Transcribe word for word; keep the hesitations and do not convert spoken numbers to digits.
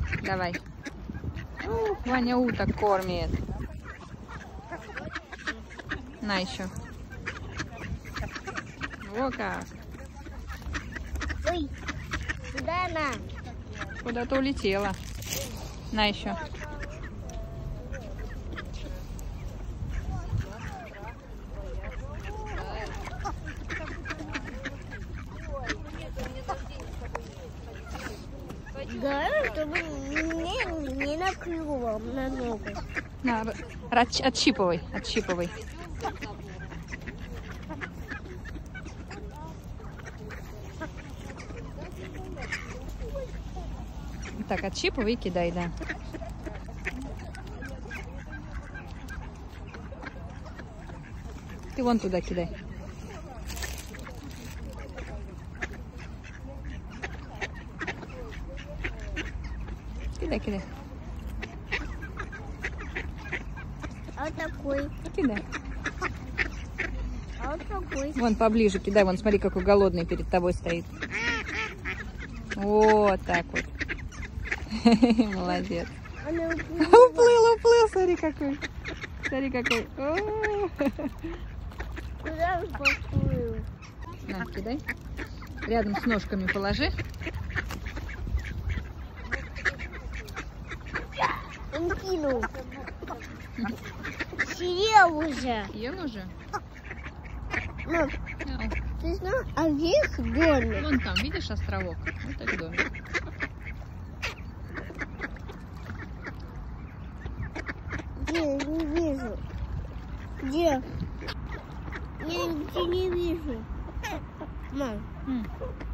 Давай. Ух, Ваня уток кормит. На еще. Во как. Ой, куда она? Куда-то улетела. На еще. Да, чтобы не, не наклювал на ногу. На, от- отщипывай, отщипывай. Так, отщипывай и кидай, да. Ты вон туда кидай. Кидай, кидай. А вот такой. Кидай. А вот такой. Вон поближе кидай, вон смотри, какой голодный перед тобой стоит. Вот так вот. Молодец. Она Уплыл, уплыл, смотри какой. Смотри какой. куда он поплыл? На, кидай. Рядом с ножками положи. Он кинул. Съел уже. Ел уже? Мам, Ау. ты знаешь, а где их домик? Вон там, видишь островок? Вот так домик. Где? Не вижу. Где? Я нигде не вижу. Мам, М.